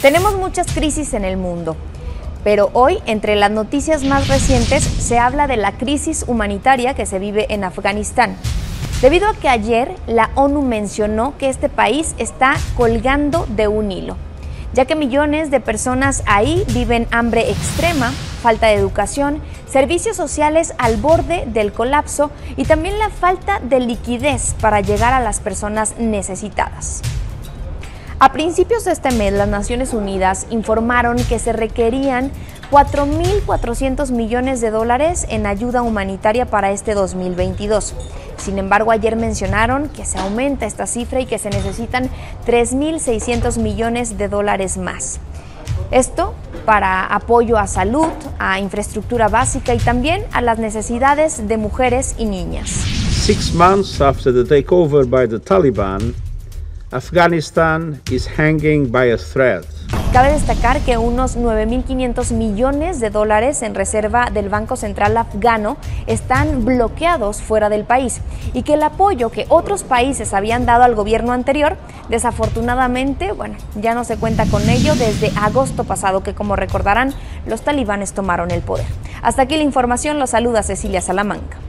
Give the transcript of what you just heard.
Tenemos muchas crisis en el mundo, pero hoy, entre las noticias más recientes, se habla de la crisis humanitaria que se vive en Afganistán, debido a que ayer la ONU mencionó que este país está colgando de un hilo, ya que millones de personas ahí viven hambre extrema, falta de educación, servicios sociales al borde del colapso y también la falta de liquidez para llegar a las personas necesitadas. A principios de este mes, las Naciones Unidas informaron que se requerían 4.400 millones de dólares en ayuda humanitaria para este 2022. Sin embargo, ayer mencionaron que se aumenta esta cifra y que se necesitan 3.600 millones de dólares más. Esto para apoyo a salud, a infraestructura básica y también a las necesidades de mujeres y niñas. 6 months after the takeover by the Taliban, Afghanistan is hanging by a thread. Cabe destacar que unos 9.500 millones de dólares en reserva del Banco Central afgano están bloqueados fuera del país y que el apoyo que otros países habían dado al gobierno anterior, desafortunadamente, ya no se cuenta con ello desde agosto pasado, que como recordarán, los talibanes tomaron el poder. Hasta aquí la información, los saluda Cecilia Salamanca.